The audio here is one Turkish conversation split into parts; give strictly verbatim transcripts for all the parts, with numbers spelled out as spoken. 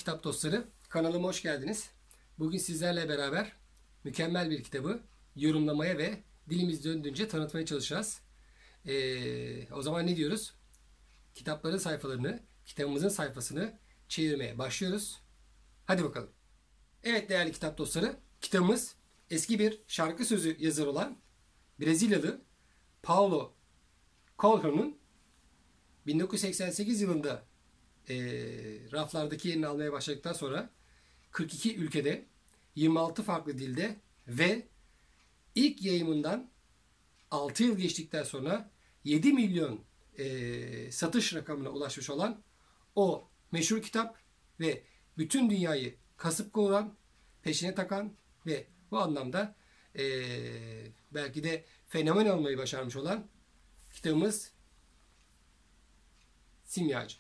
kitap dostları, kanalıma hoş geldiniz. Bugün sizlerle beraber mükemmel bir kitabı yorumlamaya ve dilimiz döndüğünce tanıtmaya çalışacağız. Ee, o zaman ne diyoruz? Kitapların sayfalarını, kitabımızın sayfasını çevirmeye başlıyoruz. Hadi bakalım. Evet değerli kitap dostları, kitabımız eski bir şarkı sözü yazarı olan Brezilyalı Paulo Coelho'nun bin dokuz yüz seksen sekiz yılında e, raflardaki yerini almaya başladıktan sonra kırk iki ülkede yirmi altı farklı dilde ve ilk yayımından altı yıl geçtikten sonra yedi milyon e, satış rakamına ulaşmış olan o meşhur kitap ve bütün dünyayı kasıp kavuran, peşine takan ve bu anlamda e, belki de fenomen olmayı başarmış olan kitabımız Simyacı.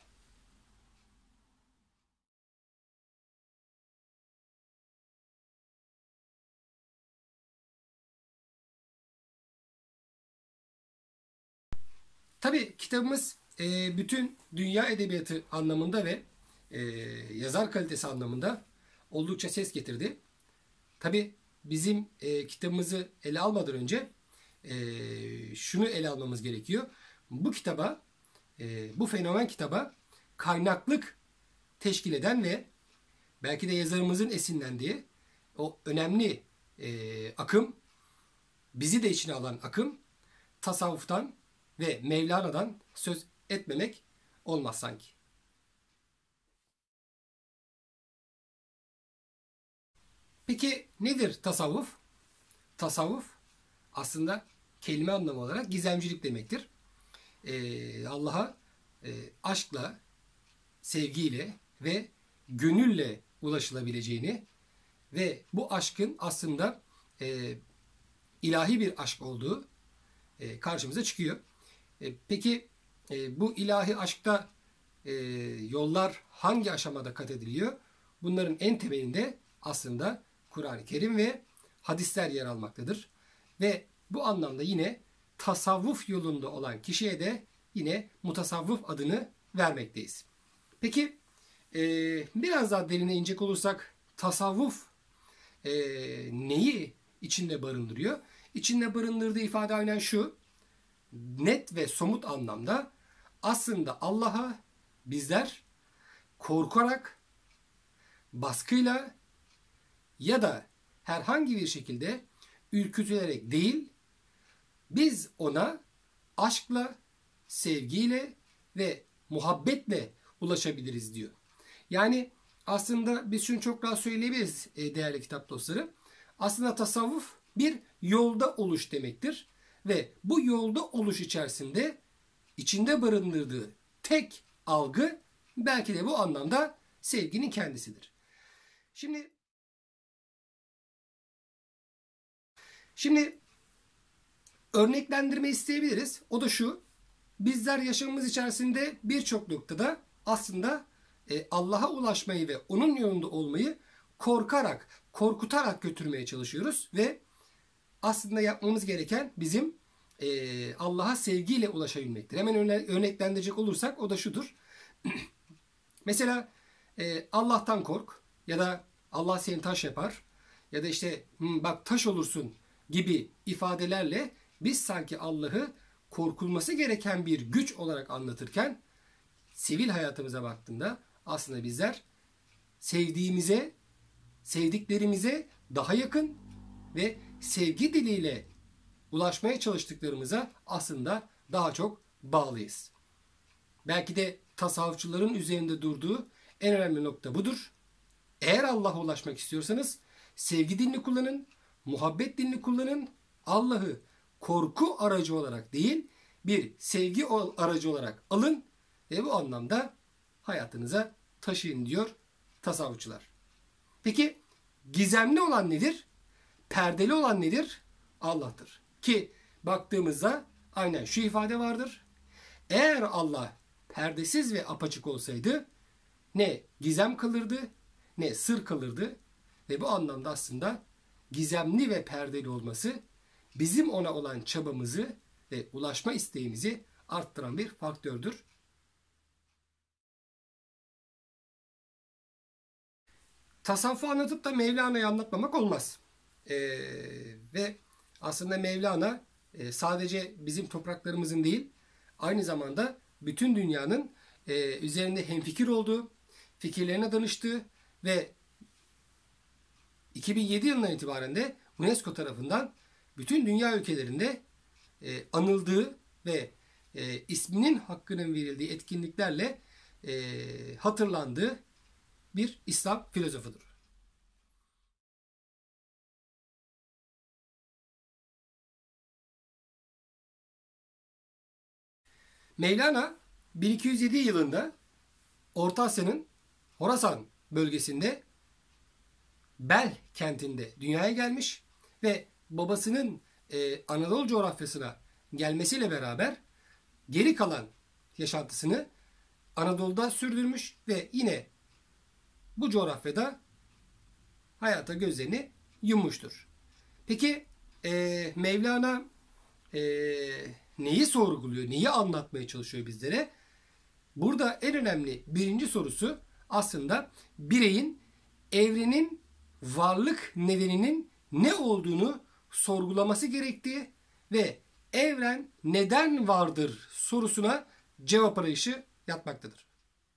Tabii kitabımız e, bütün dünya edebiyatı anlamında ve e, yazar kalitesi anlamında oldukça ses getirdi. Tabii bizim e, kitabımızı ele almadan önce e, şunu ele almamız gerekiyor. Bu kitaba, e, bu fenomen kitaba kaynaklık teşkil eden ve belki de yazarımızın esinlendiği o önemli e, akım, bizi de içine alan akım, tasavvuftan ve Mevlana'dan söz etmemek olmaz sanki. Peki nedir tasavvuf? Tasavvuf aslında kelime anlamı olarak gizemcilik demektir. Ee, Allah'a e, aşkla, sevgiyle ve gönülle ulaşılabileceğini ve bu aşkın aslında e, ilahi bir aşk olduğu e, karşımıza çıkıyor. E, peki e, bu ilahi aşkta e, yollar hangi aşamada kat ediliyor? Bunların en temelinde aslında Kur'an-ı Kerim ve hadisler yer almaktadır. Ve bu anlamda yine tasavvuf yolunda olan kişiye de yine mutasavvuf adını vermekteyiz. Peki e, biraz daha derine inecek olursak tasavvuf e, neyi içinde barındırıyor? İçinde barındırdığı ifade aynen şu: net ve somut anlamda aslında Allah'a bizler korkarak, baskıyla ya da herhangi bir şekilde ürkütülerek değil, biz ona aşkla, sevgiyle ve muhabbetle ulaşabiliriz diyor. Yani aslında biz şunu çok rahat söyleyebiliriz değerli kitap dostları. Aslında tasavvuf bir yolda oluş demektir. Ve bu yolda oluş içerisinde içinde barındırdığı tek algı belki de bu anlamda sevginin kendisidir. Şimdi şimdi örneklendirme isteyebiliriz. O da şu: bizler yaşamımız içerisinde birçok noktada aslında e, Allah'a ulaşmayı ve onun yolunda olmayı korkarak, korkutarak götürmeye çalışıyoruz ve aslında yapmamız gereken bizim e, Allah'a sevgiyle ulaşabilmektir. Hemen örneklendirecek olursak o da şudur. Mesela e, Allah'tan kork ya da Allah seni taş yapar ya da işte bak taş olursun gibi ifadelerle biz sanki Allah'ı korkulması gereken bir güç olarak anlatırken sivil hayatımıza baktığında aslında bizler sevdiğimize, sevdiklerimize daha yakın ve sevgi diliyle ulaşmaya çalıştıklarımıza aslında daha çok bağlıyız. Belki de tasavvufçuların üzerinde durduğu en önemli nokta budur. Eğer Allah'a ulaşmak istiyorsanız sevgi dilini kullanın, muhabbet dilini kullanın. Allah'ı korku aracı olarak değil, bir sevgi aracı olarak alın ve bu anlamda hayatınıza taşıyın diyor tasavvufçular. Peki gizemli olan nedir? Perdeli olan nedir? Allah'tır. Ki baktığımızda aynen şu ifade vardır: eğer Allah perdesiz ve apaçık olsaydı ne gizem kalırdı ne sır kalırdı ve bu anlamda aslında gizemli ve perdeli olması bizim ona olan çabamızı ve ulaşma isteğimizi arttıran bir faktördür. Tasavvufu anlatıp da Mevlana'yı anlatmamak olmaz. Ee, ve aslında Mevlana e, sadece bizim topraklarımızın değil, aynı zamanda bütün dünyanın e, üzerinde hemfikir olduğu, fikirlerine danıştığı ve iki bin yedi yılından itibaren de UNESCO tarafından bütün dünya ülkelerinde e, anıldığı ve e, isminin hakkının verildiği etkinliklerle e, hatırlandığı bir İslam filozofudur. Mevlana bin iki yüz yedi yılında Orta Asya'nın Horasan bölgesinde Bel kentinde dünyaya gelmiş ve babasının e, Anadolu coğrafyasına gelmesiyle beraber geri kalan yaşantısını Anadolu'da sürdürmüş ve yine bu coğrafyada hayata gözlerini yummuştur. Peki e, Mevlana e, neyi sorguluyor, neyi anlatmaya çalışıyor bizlere? Burada en önemli birinci sorusu aslında bireyin evrenin varlık nedeninin ne olduğunu sorgulaması gerektiği ve evren neden vardır sorusuna cevap arayışı yatmaktadır.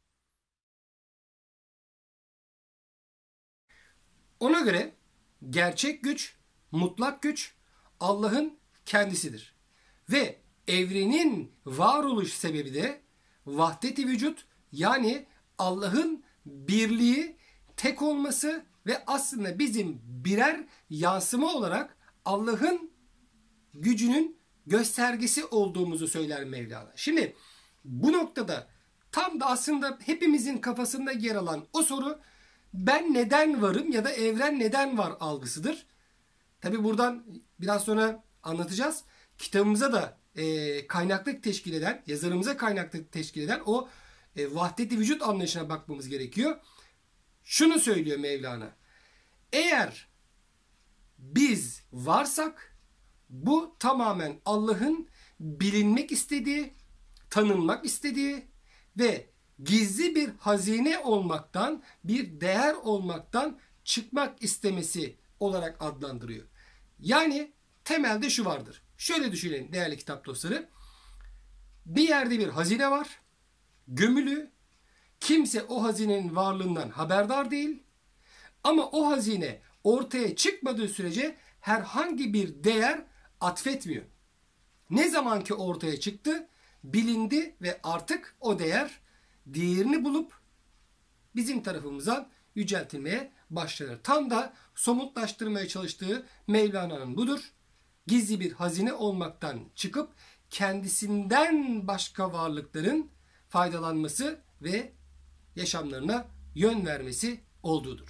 Ona göre gerçek güç, mutlak güç Allah'ın kendisidir. Ve evrenin varoluş sebebi de vahdet-i vücut, yani Allah'ın birliği, tek olması ve aslında bizim birer yansıma olarak Allah'ın gücünün göstergesi olduğumuzu söyler Mevlana. Şimdi bu noktada tam da aslında hepimizin kafasında yer alan o soru, ben neden varım ya da evren neden var algısıdır. Tabi buradan biraz sonra anlatacağız. Kitabımıza da e, kaynaklık teşkil eden, yazarımıza kaynaklık teşkil eden o e, vahdet-i vücut anlayışına bakmamız gerekiyor. Şunu söylüyor Mevlana. Eğer biz varsak bu tamamen Allah'ın bilinmek istediği, tanınmak istediği ve gizli bir hazine olmaktan, bir değer olmaktan çıkmak istemesi olarak adlandırıyor. Yani temelde şu vardır. Şöyle düşünelim değerli kitap dostları. Bir yerde bir hazine var. Gömülü. Kimse o hazinenin varlığından haberdar değil. Ama o hazine ortaya çıkmadığı sürece herhangi bir değer atfetmiyor. Ne zaman ki ortaya çıktı, bilindi ve artık o değer değerini bulup bizim tarafımızdan yüceltilmeye başlanır. Tam da somutlaştırmaya çalıştığı Mevlana'nın budur. Gizli bir hazine olmaktan çıkıp kendisinden başka varlıkların faydalanması ve yaşamlarına yön vermesi olduğudur.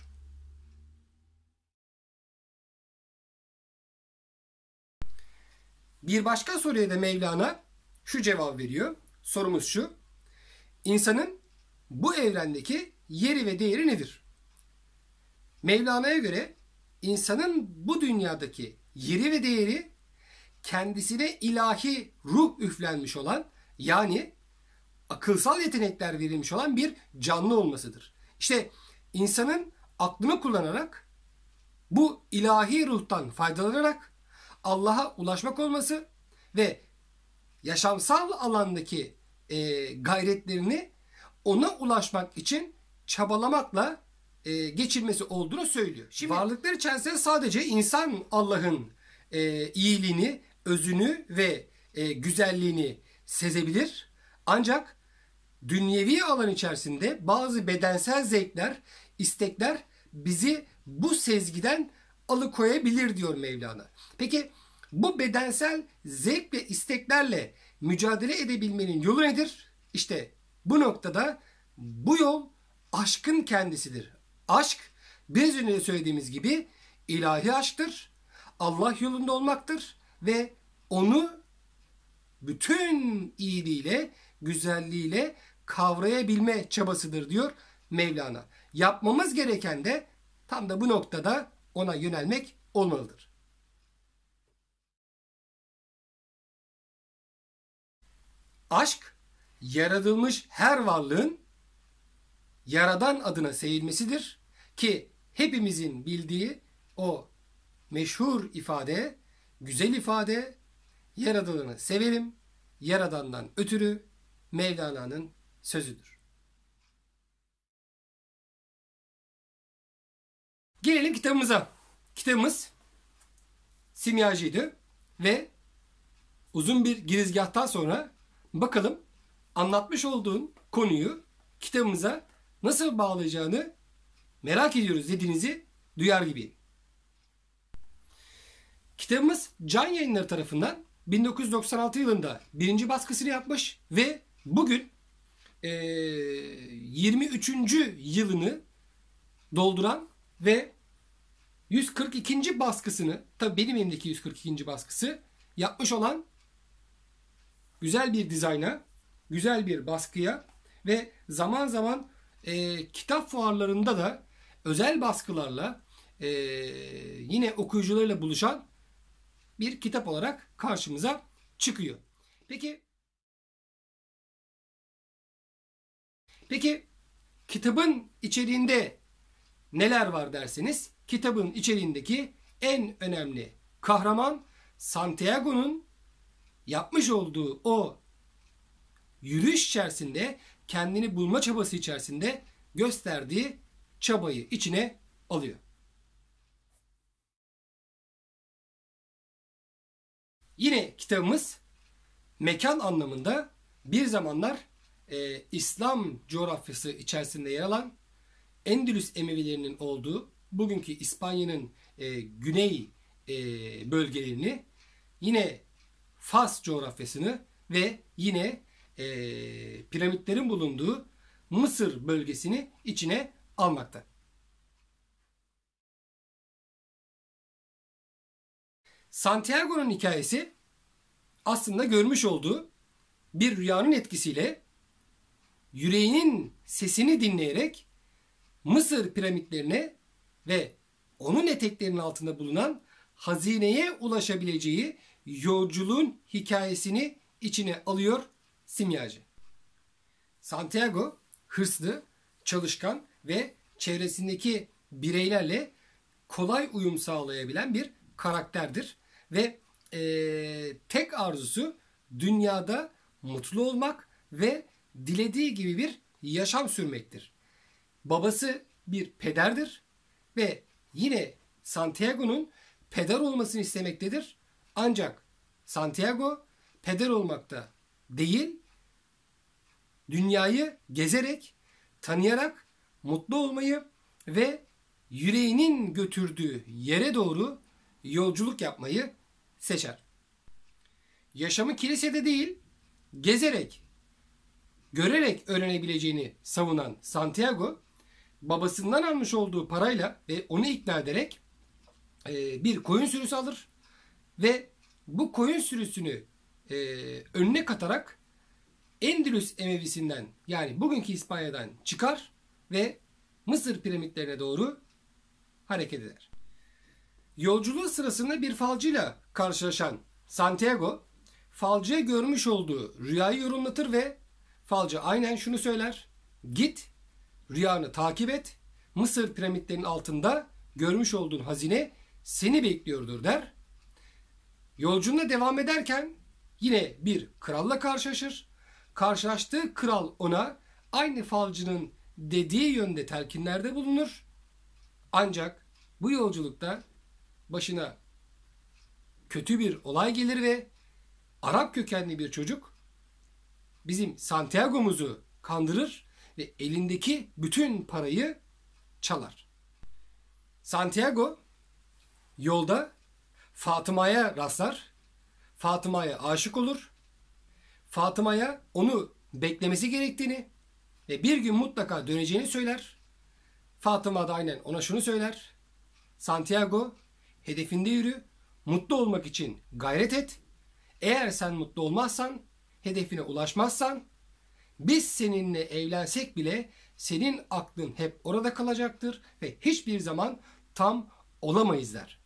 Bir başka soruya da Mevlana şu cevap veriyor. Sorumuz şu. İnsanın bu evrendeki yeri ve değeri nedir? Mevlana'ya göre insanın bu dünyadaki yeri ve değeri kendisine ilahi ruh üflenmiş olan, yani akılsal yetenekler verilmiş olan bir canlı olmasıdır. İşte insanın aklını kullanarak bu ilahi ruhtan faydalanarak Allah'a ulaşmak olması ve yaşamsal alandaki e, gayretlerini ona ulaşmak için çabalamakla e, geçirmesi olduğunu söylüyor. Şimdi varlıklar içerisinde sadece insan Allah'ın e, iyiliğini, özünü ve e, güzelliğini sezebilir. Ancak dünyevi alan içerisinde bazı bedensel zevkler, istekler bizi bu sezgiden alıkoyabilir diyor Mevlana. Peki bu bedensel zevk ve isteklerle mücadele edebilmenin yolu nedir? İşte bu noktada bu yol aşkın kendisidir. Aşk, biraz önce de söylediğimiz gibi ilahi aşktır. Allah yolunda olmaktır ve onu bütün iyiliğiyle, güzelliğiyle kavrayabilme çabasıdır diyor Mevlana. Yapmamız gereken de tam da bu noktada ona yönelmek olmalıdır. Aşk, yaratılmış her varlığın Yaradan adına sevilmesidir ki hepimizin bildiği o meşhur ifade, güzel ifade, Yaradan'ı severim, Yaradan'dan ötürü Mevlana'nın sözüdür. Gelelim kitabımıza. Kitabımız simyacıydı ve uzun bir girizgahtan sonra bakalım anlatmış olduğun konuyu kitabımıza nasıl bağlayacağını merak ediyoruz dediğinizi duyar gibiyim. Kitabımız Can Yayınları tarafından bin dokuz yüz doksan altı yılında birinci baskısını yapmış ve bugün e, yirmi üçüncü yılını dolduran ve yüz kırk ikinci baskısını, tabii benim elimdeki yüz kırk ikinci baskısı yapmış olan güzel bir dizayna, güzel bir baskıya ve zaman zaman e, kitap fuarlarında da özel baskılarla e, yine okuyucularıyla buluşan bir kitap olarak karşımıza çıkıyor. Peki, peki kitabın içeriğinde neler var derseniz, kitabın içeriğindeki en önemli kahraman Santiago'nun yapmış olduğu o yürüyüş içerisinde, kendini bulma çabası içerisinde gösterdiği çabayı içine alıyor. Yine kitabımız mekan anlamında bir zamanlar e, İslam coğrafyası içerisinde yer alan Endülüs Emevilerinin olduğu bugünkü İspanya'nın e, güney e, bölgelerini, yine Fas coğrafyasını ve yine e, piramitlerin bulunduğu Mısır bölgesini içine almakta. Santiago'nun hikayesi aslında görmüş olduğu bir rüyanın etkisiyle yüreğinin sesini dinleyerek Mısır piramitlerine ve onun eteklerinin altında bulunan hazineye ulaşabileceği yolculuğun hikayesini içine alıyor simyacı. Santiago hırslı, çalışkan ve çevresindeki bireylerle kolay uyum sağlayabilen bir karakterdir. Ve e, tek arzusu dünyada mutlu olmak ve dilediği gibi bir yaşam sürmektir. Babası bir pederdir ve yine Santiago'nun peder olmasını istemektedir. Ancak Santiago peder olmakta değil, dünyayı gezerek, tanıyarak mutlu olmayı ve yüreğinin götürdüğü yere doğru yolculuk yapmayı seçer. Yaşamı kilisede değil, gezerek, görerek öğrenebileceğini savunan Santiago, babasından almış olduğu parayla ve onu ikna ederek e, bir koyun sürüsü alır ve bu koyun sürüsünü e, önüne katarak Endülüs Emevisinden, yani bugünkü İspanya'dan çıkar ve Mısır piramitlerine doğru hareket eder. Yolculuğu sırasında bir falcıyla karşılaşan Santiago, falcıya görmüş olduğu rüyayı yorumlatır ve falcı aynen şunu söyler: git, rüyanı takip et, Mısır piramitlerinin altında görmüş olduğun hazine seni bekliyordur der. Yolculuğuna devam ederken yine bir kralla karşılaşır. Karşılaştığı kral ona aynı falcının dediği yönde telkinlerde bulunur. Ancak bu yolculukta başına kötü bir olay gelir ve Arap kökenli bir çocuk bizim Santiago'muzu kandırır ve elindeki bütün parayı çalar. Santiago yolda Fatıma'ya rastlar. Fatıma'ya aşık olur. Fatıma'ya onu beklemesi gerektiğini ve bir gün mutlaka döneceğini söyler. Fatıma da aynen ona şunu söyler: Santiago, hedefinde yürü, mutlu olmak için gayret et. Eğer sen mutlu olmazsan, hedefine ulaşmazsan, biz seninle evlensek bile senin aklın hep orada kalacaktır ve hiçbir zaman tam olamayız der.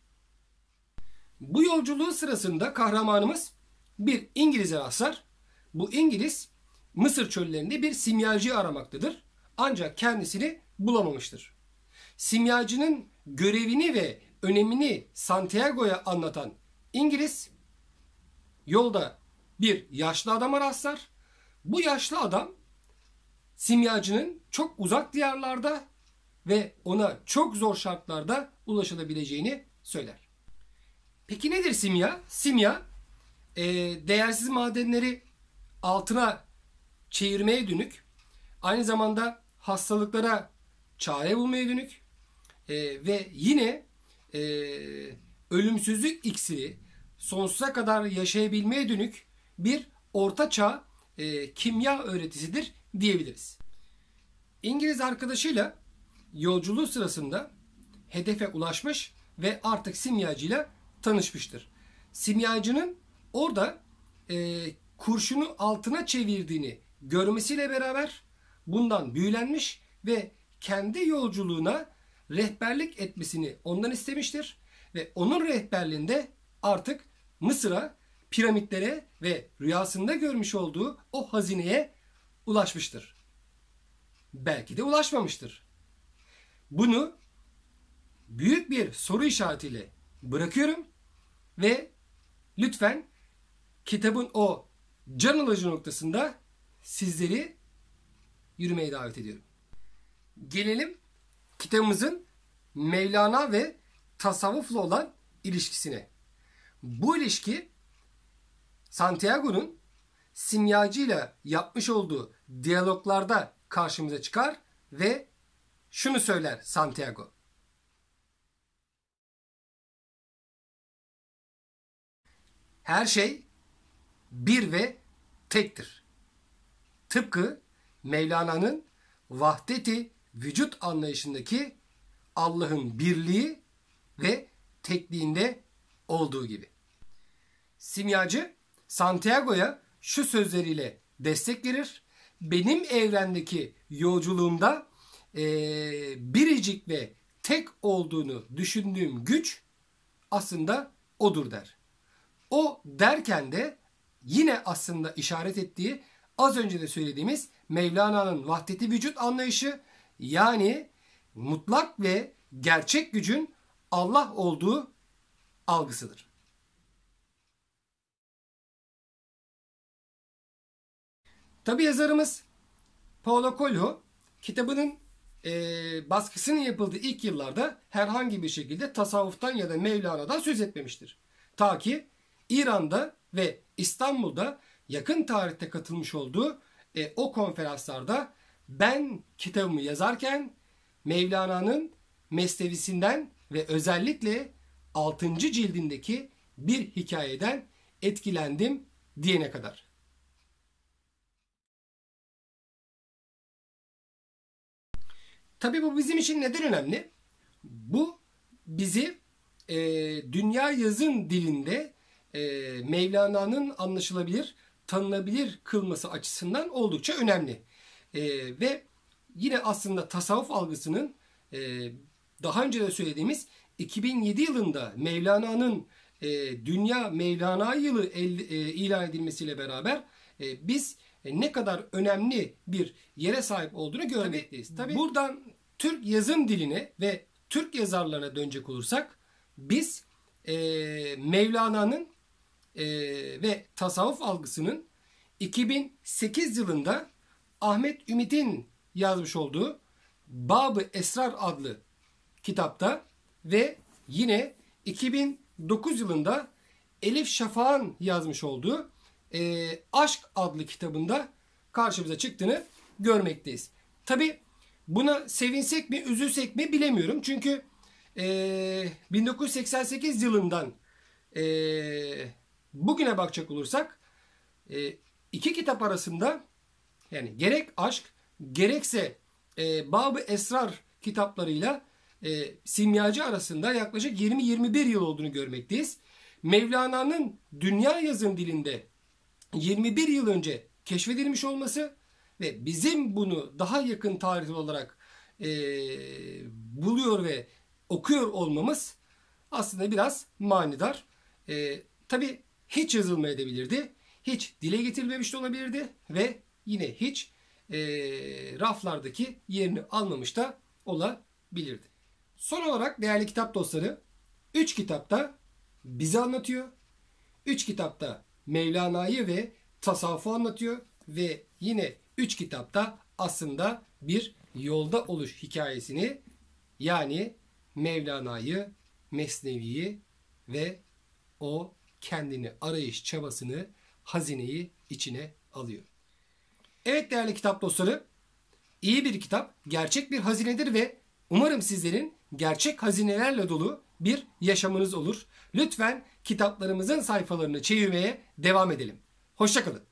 Bu yolculuğu sırasında kahramanımız bir İngiliz'e rastlar. Bu İngiliz Mısır çöllerinde bir simyacı aramaktadır. Ancak kendisini bulamamıştır. Simyacının görevini ve önemini Santiago'ya anlatan İngiliz yolda bir yaşlı adama rastlar. Bu yaşlı adam simyacının çok uzak diyarlarda ve ona çok zor şartlarda ulaşılabileceğini söyler. Peki nedir simya? Simya e, değersiz madenleri altına çevirmeye dönük, aynı zamanda hastalıklara çare bulmaya dönük e, ve yine e, ölümsüzlük iksiri, sonsuza kadar yaşayabilmeye dönük bir ortaçağ e, kimya öğretisidir diyebiliriz. İngiliz arkadaşıyla yolculuğu sırasında hedefe ulaşmış ve artık simyacıyla tanışmıştır. Simyacının orada e, kurşunu altına çevirdiğini görmesiyle beraber bundan büyülenmiş ve kendi yolculuğuna rehberlik etmesini ondan istemiştir. Ve onun rehberliğinde artık Mısır'a, piramitlere ve rüyasında görmüş olduğu o hazineye ulaşmıştır. Belki de ulaşmamıştır. Bunu büyük bir soru işaretiyle bırakıyorum ve lütfen kitabın o can alıcı noktasında sizleri yürümeye davet ediyorum. Gelelim kitabımızın Mevlana ve tasavvufla olan ilişkisine. Bu ilişki Santiago'nun simyacıyla yapmış olduğu diyaloglarda karşımıza çıkar ve şunu söyler Santiago. Her şey bir ve tektir. Tıpkı Mevlana'nın vahdeti vücut anlayışındaki Allah'ın birliği ve tekliğinde olduğu gibi. Simyacı Santiago'ya şu sözleriyle destek verir. Benim evrendeki yolculuğumda e, biricik ve tek olduğunu düşündüğüm güç aslında odur der. O derken de yine aslında işaret ettiği az önce de söylediğimiz Mevlana'nın vahdeti vücut anlayışı, yani mutlak ve gerçek gücün Allah olduğu algısıdır. Tabi yazarımız Paulo Coelho kitabının e, baskısının yapıldığı ilk yıllarda herhangi bir şekilde tasavvuftan ya da Mevlana'dan söz etmemiştir. Ta ki İran'da ve İstanbul'da yakın tarihte katılmış olduğu e, o konferanslarda ben kitabımı yazarken Mevlana'nın Mesnevisinden ve özellikle altıncı cildindeki bir hikayeden etkilendim diyene kadar. Tabii bu bizim için neden önemli? Bu bizi e, dünya yazın dilinde e, Mevlana'nın anlaşılabilir, tanınabilir kılması açısından oldukça önemli. E, ve yine aslında tasavvuf algısının e, daha önce de söylediğimiz iki bin yedi yılında Mevlana'nın e, Dünya Mevlana Yılı el, e, ilan edilmesiyle beraber e, biz e, ne kadar önemli bir yere sahip olduğunu görmekteyiz. Tabii, tabii buradan Türk yazım diline ve Türk yazarlarına dönecek olursak biz e, Mevlana'nın e, ve tasavvuf algısının iki bin sekiz yılında Ahmet Ümit'in yazmış olduğu Bab-ı Esrar adlı kitapta ve yine iki bin dokuz yılında Elif Şafak'ın yazmış olduğu e, Aşk adlı kitabında karşımıza çıktığını görmekteyiz. Tabi buna sevinsek mi üzülsek mi bilemiyorum. Çünkü e, bin dokuz yüz seksen sekiz yılından e, bugüne bakacak olursak e, iki kitap arasında yani gerek Aşk gerekse e, Bab-ı Esrar kitaplarıyla e, Simyacı arasında yaklaşık yirmi yirmi bir yıl olduğunu görmekteyiz. Mevlana'nın dünya yazım dilinde yirmi bir yıl önce keşfedilmiş olması ve bizim bunu daha yakın tarihli olarak e, buluyor ve okuyor olmamız aslında biraz manidar. E, Tabi hiç yazılmayabilirdi, hiç dile getirilmemiş de olabilirdi ve yine hiç e, raflardaki yerini almamış da olabilirdi. Son olarak değerli kitap dostları, üç kitapta bizi anlatıyor. üç kitapta Mevlana'yı ve tasavvufu anlatıyor ve yine üç kitapta aslında bir yolda oluş hikayesini, yani Mevlana'yı, Mesnevi'yi ve o kendini arayış çabasını, hazineyi içine alıyor. Evet değerli kitap dostları, iyi bir kitap gerçek bir hazinedir ve umarım sizlerin gerçek hazinelerle dolu bir yaşamınız olur. Lütfen kitaplarımızın sayfalarını çevirmeye devam edelim. Hoşça kalın.